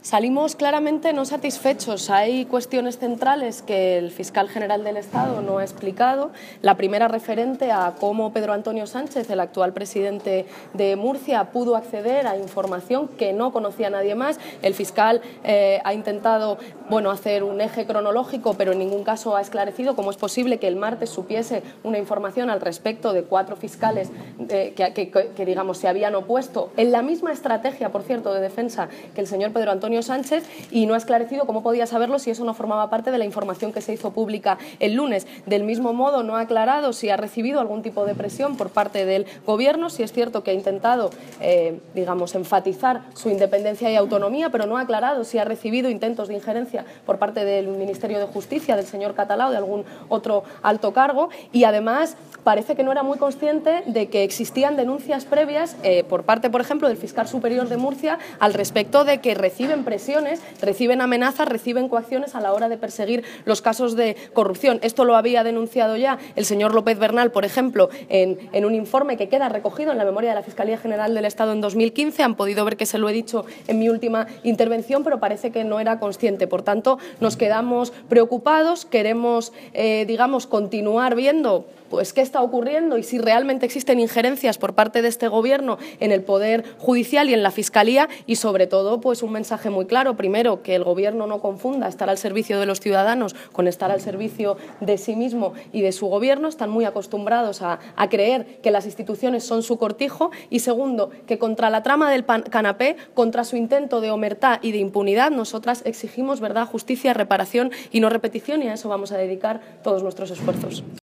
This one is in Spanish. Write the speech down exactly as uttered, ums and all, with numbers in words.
Salimos claramente no satisfechos. Hay cuestiones centrales que el fiscal general del Estado no ha explicado. La primera referente a cómo Pedro Antonio Sánchez, el actual presidente de Murcia, pudo acceder a información que no conocía nadie más. El fiscal eh, ha intentado bueno, hacer un eje cronológico, pero en ningún caso ha esclarecido cómo es posible que el martes supiese una información al respecto de cuatro fiscales eh, que, que, que, que digamos, se habían opuesto en la misma estrategia, por cierto, de defensa que el señor Pedro Antonio Sánchez, y no ha esclarecido cómo podía saberlo si eso no formaba parte de la información que se hizo pública el lunes. Del mismo modo, no ha aclarado si ha recibido algún tipo de presión por parte del Gobierno. Si es cierto que ha intentado, eh, digamos, enfatizar su independencia y autonomía, pero no ha aclarado si ha recibido intentos de injerencia por parte del Ministerio de Justicia, del señor Catalá o de algún otro alto cargo. Y además parece que no era muy consciente de que existían denuncias previas eh, por parte, por ejemplo, del fiscal superior de Murcia al respecto de que reciben presiones, reciben amenazas, reciben coacciones a la hora de perseguir los casos de corrupción. Esto lo había denunciado ya el señor López Bernal, por ejemplo, en, en un informe que queda recogido en la memoria de la Fiscalía General del Estado en dos mil quince. Han podido ver que se lo he dicho en mi última intervención, pero parece que no era consciente. Por tanto, nos quedamos preocupados, queremos, eh, digamos, continuar viendo pues qué está ocurriendo y si realmente existen injerencias por parte de este Gobierno en el Poder Judicial y en la Fiscalía, y sobre todo pues un mensaje muy claro. Primero, que el Gobierno no confunda estar al servicio de los ciudadanos con estar al servicio de sí mismo y de su Gobierno. Están muy acostumbrados a, a creer que las instituciones son su cortijo. Y segundo, que contra la trama del canapé, contra su intento de omertá y de impunidad, nosotras exigimos verdad, justicia, reparación y no repetición, y a eso vamos a dedicar todos nuestros esfuerzos.